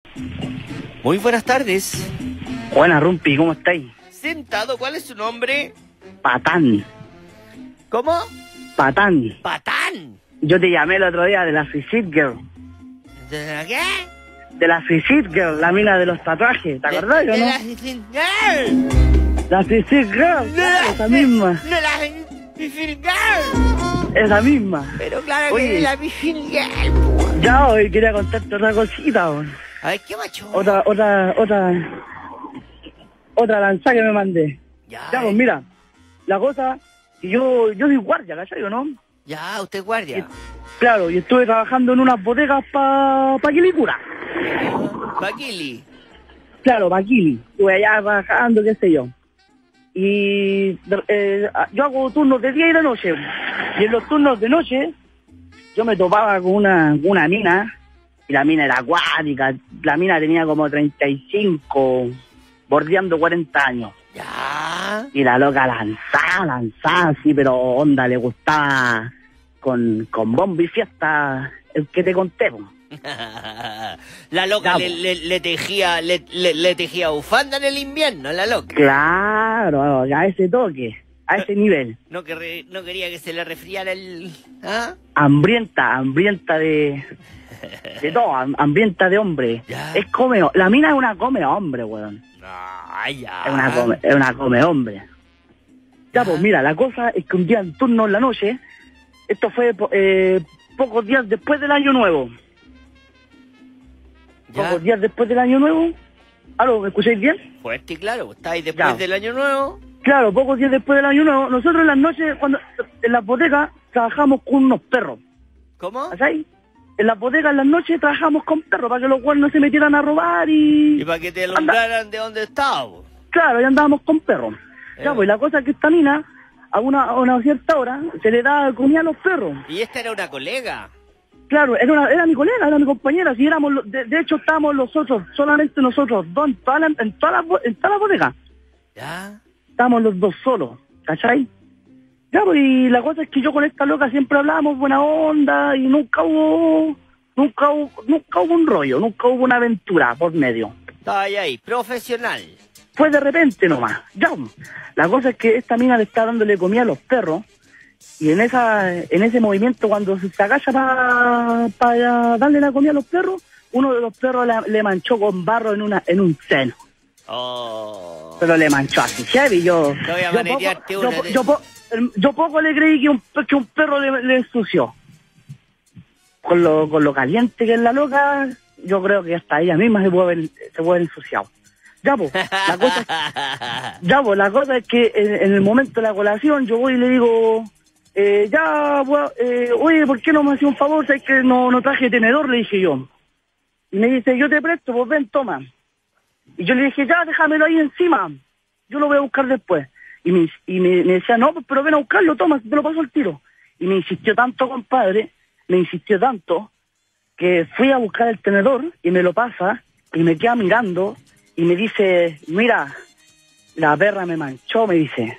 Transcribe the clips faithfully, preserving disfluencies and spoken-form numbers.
Muy buenas tardes. Buena, Rumpi, ¿cómo estáis? Sentado, ¿cuál es su nombre? Patán. ¿Cómo? Patán. Patán. Yo te llamé el otro día de la Suicide Girl. ¿De la qué? De la Suicide Girl, la mina de los tatuajes. ¿Te acordás, de, o de no? la Suicide Girl. La Suicide Girl, claro, esa misma. De la Suicide Girl. Esa misma. Pero claro Oye. que de la Suicide Girl. Ya, hoy quería contarte otra cosita, weón. A ver, ¿qué macho? Otra, otra, otra... Otra lanza que me mandé. Ya, Ya, pues mira, la cosa... que Yo, yo soy guardia, ¿cachai o no? ya, usted guardia. Claro, y estuve trabajando en unas bodegas pa... pa Quilicura. Paquili. Claro, Paquili. Estuve allá trabajando, qué sé yo. Y eh, yo hago turnos de día y de noche. Y en los turnos de noche, yo me topaba con una, con una mina. Y la mina era acuática. La mina tenía como treinta y cinco, bordeando cuarenta años. Ya. Y la loca lanzaba, lanzaba, sí, pero onda, le gustaba con, con bombo y fiesta el que te conté, po. La loca Ya, le, po. le, le tejía le, le, le tejía bufanda en el invierno, la loca. Claro, a ese toque, a ese nivel. No, que no quería que se le resfriara el... ¿Ah? Hambrienta, hambrienta de... De todo, ham- hambrienta de hombre. Ya. Es come... La mina es una come hombre, weón. No, ya. Es una come, es una come hombre. Ya, pues mira, la cosa es que un día en turno en la noche, esto fue eh, pocos días después del año nuevo. Ya. Pocos días después del año nuevo. ¿Aló, me escucháis bien? Fuerte y claro, estáis después Ya. del año nuevo. Claro, pocos días después del año nuevo. Nosotros en las noches, cuando en las bodegas, trabajamos con unos perros. ¿Cómo? ¿Sabes? En las bodegas en las noches trabajamos con perros para que los cuernos no se metieran a robar y... Y para que te Anda. alumbraran de dónde estábamos. Claro, ya andábamos con perros. Ya, Eh. pues la cosa es que esta mina, a una, a una cierta hora, se le da comida a los perros. Y esta era una colega. Claro, era, una, era mi colega, era mi compañera, si éramos, lo- de, de hecho estábamos nosotros, solamente nosotros dos, en toda la, en toda la, bo- en toda la bodega. ¿Ya? Estábamos los dos solos, ¿cachai? Ya, pues, y la cosa es que yo con esta loca siempre hablábamos buena onda y nunca hubo, nunca hubo, nunca hubo un rollo, nunca hubo una aventura por medio. Estaba ahí, ahí, profesional. Fue Fue de repente nomás, ya. La cosa es que esta mina le está dándole comida a los perros y en esa, en ese movimiento cuando se agacha para pa darle la comida a los perros, uno de los perros la- le manchó con barro en una, en un seno. Oh. Pero le manchó así, heavy, yo... Te voy a yo manetearte poco, una yo, de- yo po- yo poco le creí que un, que un perro le, le ensució. Con lo, con lo caliente que es la loca, yo creo que hasta ella misma se puede haber, se puede haber ensuciado. Ya, pues, la cosa, ya, pues, la cosa es que en, en el momento de la colación yo voy y le digo, eh, ya, pues, eh, oye, ¿por qué no me hacía un favor? ¿Sabes que no, no traje tenedor? Le dije yo. Y me dice, yo te presto, pues ven, toma. Y yo le dije, ya, déjamelo ahí encima. Yo lo voy a buscar después. Y me, y me, me decía, no, pues, pero ven a buscarlo, toma, te lo paso al tiro. Y me insistió tanto, compadre, me insistió tanto, que fui a buscar el tenedor y me lo pasa y me queda mirando y me dice, mira, la perra me manchó, me dice.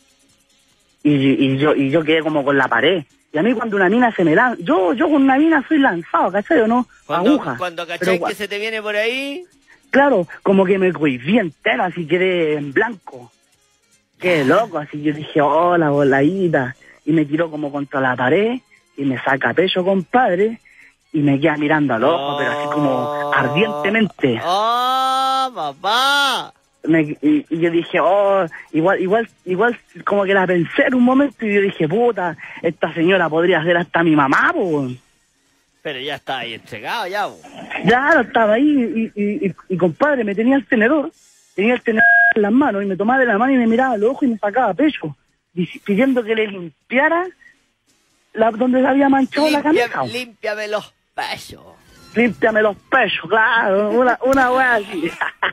Y, y yo y yo quedé como con la pared. Y a mí cuando una mina se me lanza, yo yo con una mina soy lanzado, ¿cachai o no? Cuando, Aguja. cuando Pero cacháis gua- que se te viene por ahí... Claro, como que me cohibí entera, así quedé en blanco. Qué loco, así yo dije, hola, voladita. Y me tiró como contra la pared y me saca pecho, compadre, y me queda mirando al ojo, pero así como ardientemente. ¡Oh, papá! Me- y, y yo dije, oh, igual, igual, igual como que la pensé en un momento y yo dije, puta, esta señora podría ser hasta mi mamá, pues. Pero ya está ahí entregado, ya. bo. Ya estaba ahí y, y, y, y, compadre, me tenía el tenedor, tenía el tenedor en las manos y me tomaba de la mano y me miraba al ojo y me sacaba pecho, dic- pidiendo que le limpiara la, donde había manchado la Limpia- camisa. límpiame los pesos. Límpiame los pechos, claro, una, una wea así.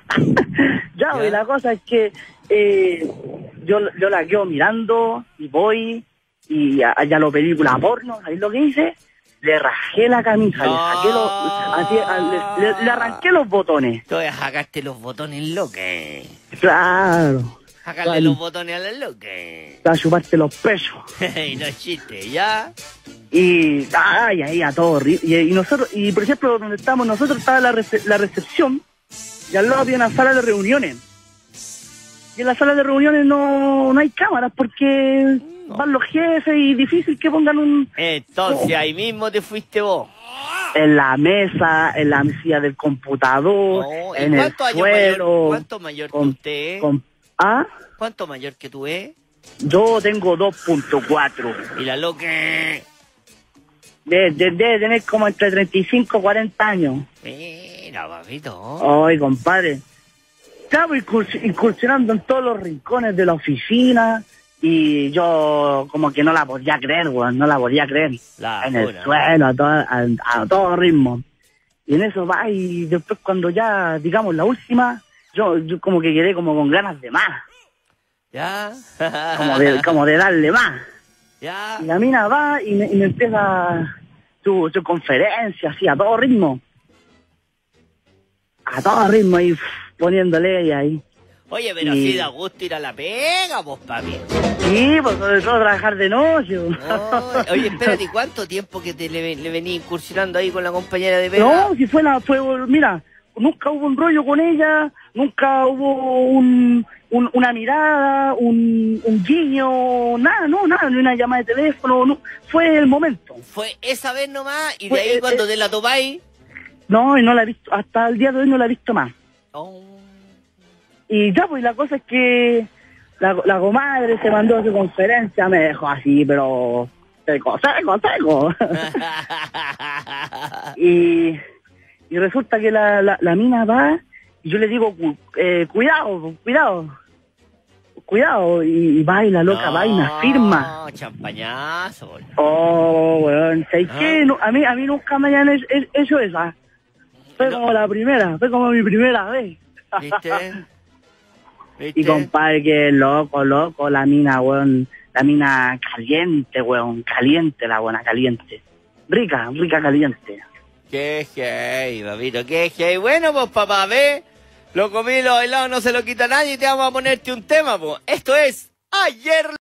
ya, Ya. y la cosa es que eh, yo, yo la quedo mirando y voy y allá lo película porno, ¿sabes lo que hice? Le rajé la camisa, le saqué los, así, a- le, le- le arranqué los botones. Tú voy a sacarte los botones loque. Claro, Sacarle Vale. los botones a la loque. para chuparte los pechos. Y no es chiste, ¿ya? Y, ay, ahí a todo horrible. Y, y nosotros, y por ejemplo, donde estamos nosotros estaba la, rece la recepción, y al lado había una sala de reuniones. Y en la sala de reuniones no, no hay cámaras porque no. van los jefes y difícil que pongan un... Entonces oh. ahí mismo te fuiste vos. En la mesa, en la silla del computador, oh, en el suelo. Mayor, ¿Cuánto mayor con, que usted? Con, ¿Ah? ¿Cuánto mayor que tú es? Yo tengo dos punto cuatro. ¿Y la loca? Debe de, de tener como entre treinta y cinco y cuarenta años. Mira, papito. Ay, compadre. Estaba incursionando en todos los rincones de la oficina y yo como que no la podía creer, weón, no la podía creer. La en el suelo, a todo, a, a todo ritmo. Y en eso va, y después cuando ya, digamos, la última, yo, yo como que quedé como con ganas de más. ¿Ya? como, de, como de darle más. ¿Ya? Y la mina va y me, y me empieza su, su conferencia, así, a todo ritmo. A todo ritmo, y poniéndole ella ahí. Oye, pero y... así da gusto ir a la pega, vos, papi. Sí, pues sobre todo trabajar de noche. No, oye, espérate, ¿cuánto tiempo que te le, le venís incursionando ahí con la compañera de pega? No, si fue la, fue, mira, nunca hubo un rollo con ella, nunca hubo un, un una mirada, un, un guiño, nada, no, nada, ni una llamada de teléfono, no, fue el momento. Fue esa vez nomás, y fue, de ahí eh, cuando eh, te la topáis. No, y no la he visto, hasta el día de hoy no la he visto más. Oh. Y ya, pues la cosa es que la, la comadre se mandó a su conferencia, me dejó así, pero seco, seco, seco. y, y resulta que la, la, la mina va, y yo le digo, eh, cuidado, cuidado, cuidado, y, y va y la loca no, va y me firma. No, champañazo. Oh, weón, ¿sabes ah. qué? No, a, mí, a mí nunca me hayan hecho, hecho esa. Fue no. como la primera, fue como mi primera vez. ¿Viste? ¿Viste? Y compadre, que loco, loco, la mina, weón, la mina caliente, weón, caliente la buena, caliente. Rica, rica, caliente. Qué hey, papito, qué hey. Bueno, pues papá, ve, lo comí, lo bailado no se lo quita nadie y te vamos a ponerte un tema, pues. Esto es Ayer...